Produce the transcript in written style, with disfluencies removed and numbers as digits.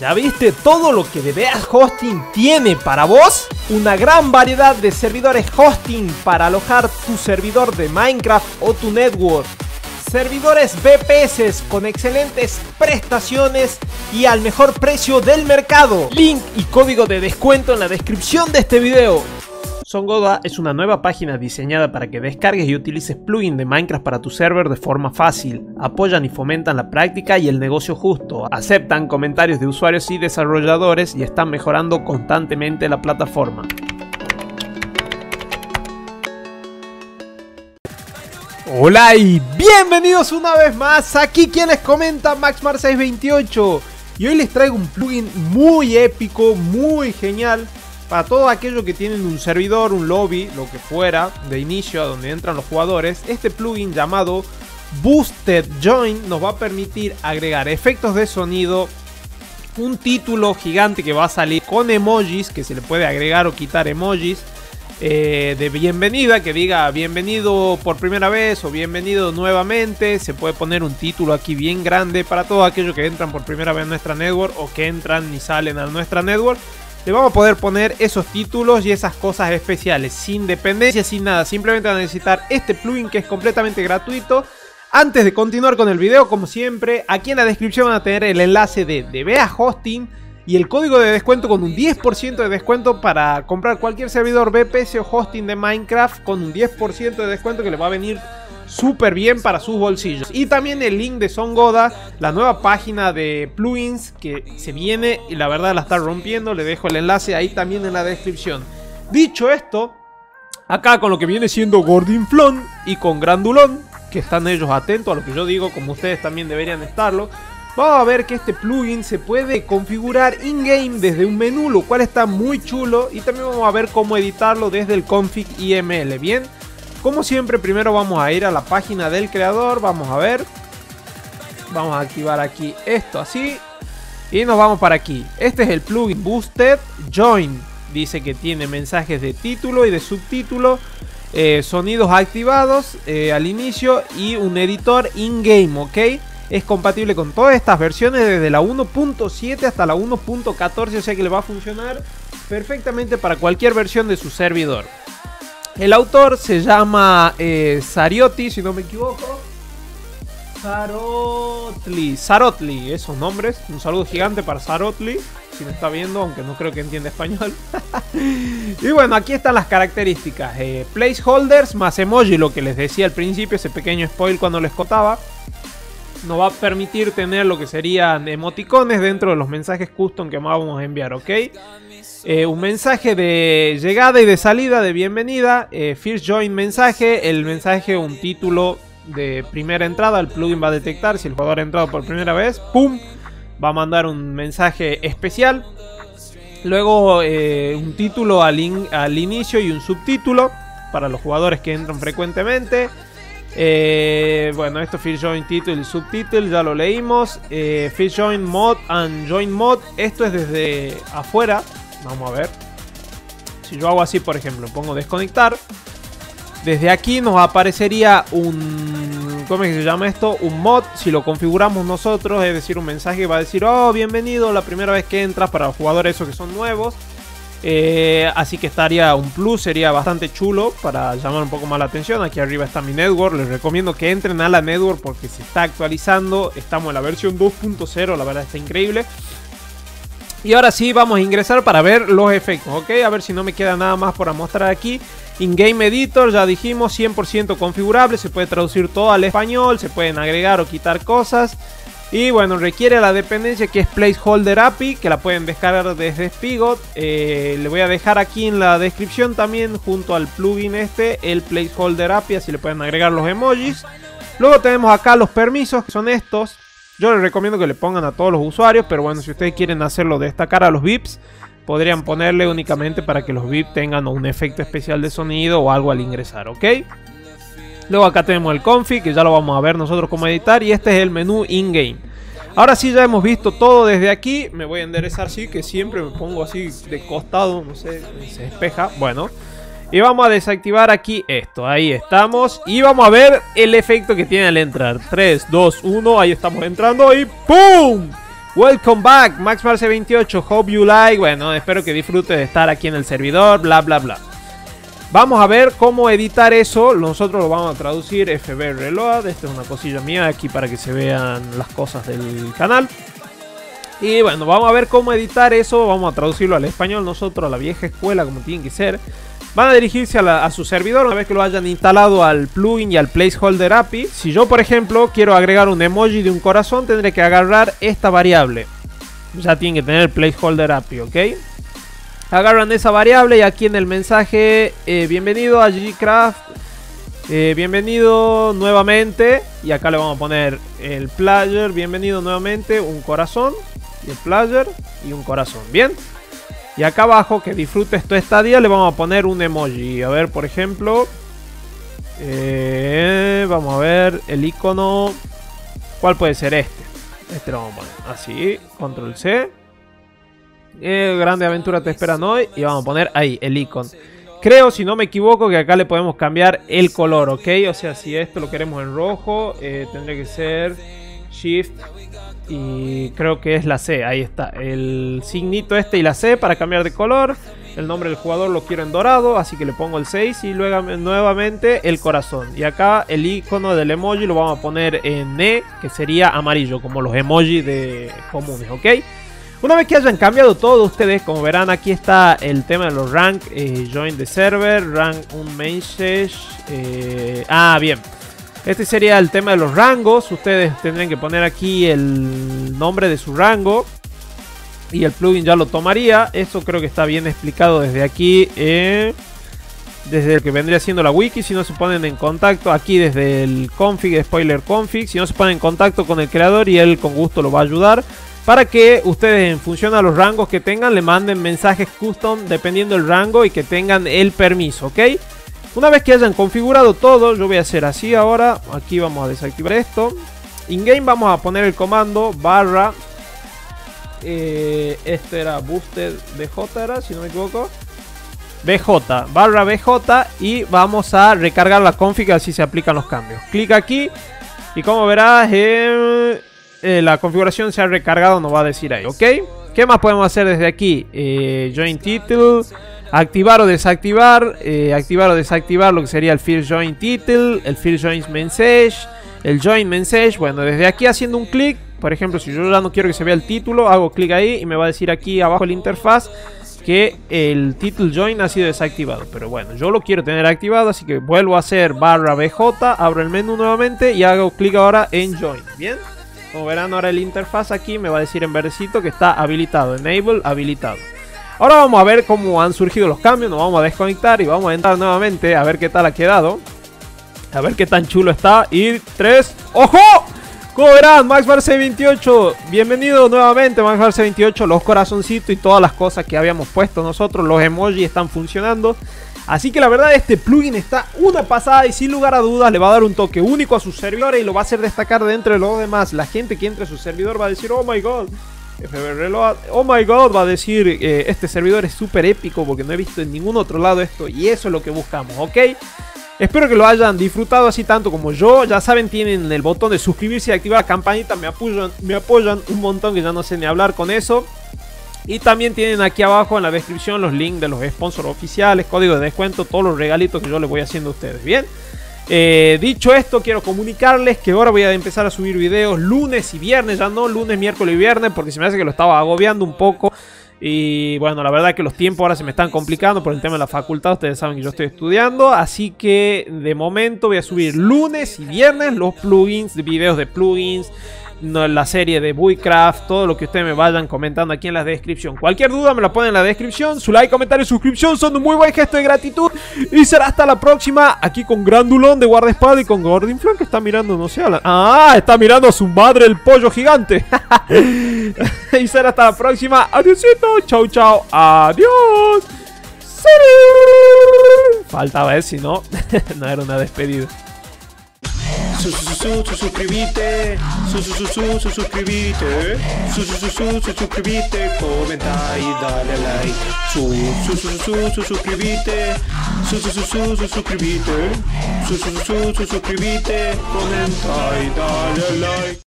¿Ya viste todo lo que DBA Hosting tiene para vos? Una gran variedad de servidores hosting para alojar tu servidor de Minecraft o tu network. Servidores VPS con excelentes prestaciones y al mejor precio del mercado. Link y código de descuento en la descripción de este video. SonGoda es una nueva página diseñada para que descargues y utilices plugins de Minecraft para tu server de forma fácil. Apoyan y fomentan la práctica y el negocio justo. Aceptan comentarios de usuarios y desarrolladores y están mejorando constantemente la plataforma. Hola y bienvenidos una vez más. Aquí quien les comenta, MaxMar628. Y hoy les traigo un plugin muy épico, muy genial. Para todos aquellos que tienen un servidor, un lobby, lo que fuera, de inicio a donde entran los jugadores, este plugin llamado Boosted Join nos va a permitir agregar efectos de sonido, un título gigante que va a salir con emojis, que se le puede agregar o quitar emojis, de bienvenida, que diga bienvenido por primera vez o bienvenido nuevamente. Se puede poner un título aquí bien grande para todos aquellos que entran por primera vez a nuestra network o que entran y salen a nuestra network. Le vamos a poder poner esos títulos y esas cosas especiales, sin dependencia, sin nada. Simplemente van a necesitar este plugin que es completamente gratuito. Antes de continuar con el video, como siempre, aquí en la descripción van a tener el enlace de DBA Hosting y el código de descuento con un 10% de descuento para comprar cualquier servidor VPS o hosting de Minecraft con un 10% de descuento que le va a venir súper bien para sus bolsillos. Y también el link de SonGoda, la nueva página de plugins que se viene y la verdad la está rompiendo. Le dejo el enlace ahí también en la descripción. Dicho esto, acá con lo que viene siendo Gordinflón y con Grandulón, que están ellos atentos a lo que yo digo, como ustedes también deberían estarlo, vamos a ver que este plugin se puede configurar in-game desde un menú, lo cual está muy chulo. Y también vamos a ver cómo editarlo desde el config IML, ¿bien? Como siempre, primero vamos a ir a la página del creador, vamos a ver. Vamos a activar aquí esto así. Y nos vamos para aquí. Este es el plugin Boosted Join. Dice que tiene mensajes de título y de subtítulo. Sonidos activados al inicio y un editor in-game, ¿ok? Es compatible con todas estas versiones desde la 1.7 hasta la 1.14. O sea que le va a funcionar perfectamente para cualquier versión de su servidor. El autor se llama Sariotti, si no me equivoco. Sarotli, esos nombres. Un saludo gigante para Sarotli, si me está viendo, aunque no creo que entienda español. Y bueno, aquí están las características. Placeholders más emoji, lo que les decía al principio, ese pequeño spoil cuando les contaba. Nos va a permitir tener lo que serían emoticones dentro de los mensajes custom que vamos a enviar, ¿ok? Un mensaje de llegada y de salida, de bienvenida. First join mensaje, el mensaje, un título de primera entrada. El plugin va a detectar si el jugador ha entrado por primera vez. ¡Pum! Va a mandar un mensaje especial. Luego un título al inicio y un subtítulo para los jugadores que entran frecuentemente. Bueno, esto First Join Title y Subtitle ya lo leímos. First Join Mod and Join Mod, esto es desde afuera. Vamos a ver. Si yo hago así, por ejemplo, pongo desconectar. Desde aquí nos aparecería un... ¿cómo es que se llama esto? Un mod. Si lo configuramos nosotros, es decir, un mensaje que va a decir: oh, bienvenido la primera vez que entras, para los jugadores esos que son nuevos. Así que estaría un plus, sería bastante chulo para llamar un poco más la atención. Aquí arriba está mi network, les recomiendo que entren a la network porque se está actualizando. Estamos en la versión 2.0, la verdad está increíble. Y ahora sí vamos a ingresar para ver los efectos, ¿ok? A ver si no me queda nada más por mostrar aquí. In-game editor, ya dijimos, 100% configurable, se puede traducir todo al español, se pueden agregar o quitar cosas. Y bueno, requiere la dependencia que es Placeholder API, que la pueden descargar desde Spigot. Le voy a dejar aquí en la descripción también, junto al plugin el Placeholder API, así le pueden agregar los emojis. Luego tenemos acá los permisos, que son estos. Yo les recomiendo que le pongan a todos los usuarios, pero bueno, si ustedes quieren hacerlo destacar a los VIPs, podrían ponerle únicamente para que los VIPs tengan un efecto especial de sonido o algo al ingresar, ¿ok? Luego acá tenemos el config, que ya lo vamos a ver nosotros cómo editar, y este es el menú in-game. Ahora sí, ya hemos visto todo desde aquí. Me voy a enderezar, sí, que siempre me pongo así de costado, no sé, se despeja. Bueno, y vamos a desactivar aquí esto, ahí estamos. Y vamos a ver el efecto que tiene al entrar. 3, 2, 1, ahí estamos entrando y ¡pum! Welcome back, Max Marce 28, hope you like. Bueno, espero que disfrutes de estar aquí en el servidor, bla bla bla. Vamos a ver cómo editar eso. Nosotros lo vamos a traducir FB Reload. Esta es una cosilla mía aquí para que se vean las cosas del canal. Y bueno, vamos a ver cómo editar eso. Vamos a traducirlo al español nosotros, a la vieja escuela, como tiene que ser. Van a dirigirse a su servidor una vez que lo hayan instalado al plugin y al placeholder API. Si yo, por ejemplo, quiero agregar un emoji de un corazón, tendré que agarrar esta variable. Ya tienen que tener el placeholder API, ¿ok? Agarran esa variable y aquí en el mensaje, bienvenido a GGCraft, bienvenido nuevamente. Y acá le vamos a poner el player, bienvenido nuevamente, un corazón. Y el player y un corazón, ¿bien? Y acá abajo, que disfrutes tu estadía, le vamos a poner un emoji. A ver, por ejemplo, vamos a ver el icono. ¿Cuál puede ser este? Este lo vamos a poner así, control C. Grande aventura te esperan hoy. Y vamos a poner ahí el icono. Creo, si no me equivoco, que acá le podemos cambiar el color, ¿ok? O sea, si esto lo queremos en rojo, tendría que ser Shift y creo que es la C. Ahí está, el signito este y la C para cambiar de color. El nombre del jugador lo quiero en dorado, así que le pongo el 6 y luego nuevamente el corazón. Y acá el icono del emoji lo vamos a poner en E, que sería amarillo, como los emojis de comunes, ¿ok? Una vez que hayan cambiado todo ustedes, como verán, aquí está el tema de los rank, join the server, rank un message, bien. Este sería el tema de los rangos. Ustedes tendrían que poner aquí el nombre de su rango y el plugin ya lo tomaría. Esto creo que está bien explicado desde aquí, desde el que vendría siendo la wiki. Si no se ponen en contacto aquí desde el config, spoiler config, si no se ponen en contacto con el creador y él con gusto lo va a ayudar, para que ustedes, en función a los rangos que tengan, le manden mensajes custom dependiendo del rango y que tengan el permiso, ¿ok? Una vez que hayan configurado todo, yo voy a hacer así ahora. Aquí vamos a desactivar esto. In-game vamos a poner el comando barra. Este era boosted BJ, era, si no me equivoco. BJ, barra BJ. Y vamos a recargar la config, así se aplican los cambios. Clic aquí. Y como verás, la configuración se ha recargado, nos va a decir ahí, ¿ok? ¿Qué más podemos hacer desde aquí? Join title. Activar o desactivar, lo que sería el First Join Title, el First Join Message, el Join Message. Bueno, desde aquí haciendo un clic, por ejemplo, si yo ya no quiero que se vea el título, hago clic ahí y me va a decir aquí abajo la interfaz que el Title Join ha sido desactivado. Pero bueno, yo lo quiero tener activado, así que vuelvo a hacer barra BJ, abro el menú nuevamente y hago clic ahora en Join. Bien, como verán ahora el interfaz aquí me va a decir en verdecito que está habilitado, Enable, habilitado. Ahora vamos a ver cómo han surgido los cambios. Nos vamos a desconectar y vamos a entrar nuevamente a ver qué tal ha quedado. A ver qué tan chulo está. Y 3. ¡Ojo! Como verán, Max Marce 28. Bienvenido nuevamente, Max Marce 28. Los corazoncitos y todas las cosas que habíamos puesto nosotros. Los emojis están funcionando. Así que la verdad, este plugin está una pasada y sin lugar a dudas le va a dar un toque único a sus servidores y lo va a hacer destacar de entre los demás. La gente que entre a su servidor va a decir, oh my god. FB Reload, oh my god, va a decir este servidor es súper épico porque no he visto en ningún otro lado esto. Y eso es lo que buscamos, ¿ok? Espero que lo hayan disfrutado así tanto como yo. Ya saben, tienen el botón de suscribirse y activar la campanita. Me apoyan un montón, que ya no sé ni hablar con eso. Y también tienen aquí abajo en la descripción los links de los sponsors oficiales, código de descuento, todos los regalitos que yo les voy haciendo a ustedes, ¿bien? Dicho esto, quiero comunicarles que ahora voy a empezar a subir videos lunes y viernes, ya no lunes, miércoles y viernes, porque se me hace que lo estaba agobiando un poco. Y bueno, la verdad que los tiempos ahora se me están complicando por el tema de la facultad. Ustedes saben que yo estoy estudiando, así que de momento voy a subir lunes y viernes los plugins, videos de plugins, la serie de Buicraft, todo lo que ustedes me vayan comentando aquí en la descripción. Cualquier duda me la ponen en la descripción. Su like, comentario y suscripción son un muy buen gesto de gratitud. Y será hasta la próxima, aquí con Grandulón de guardaespaldas y con Gordinflón, que está mirando, no sé, está mirando a su madre, el pollo gigante. Y será hasta la próxima. Adiósito, chau chau, adiós. Faltaba eso, si no, no era una despedida. Suscríbete, suscríbete, suscríbete, comenta y dale like. Suscríbete, suscríbete, comenta y dale like.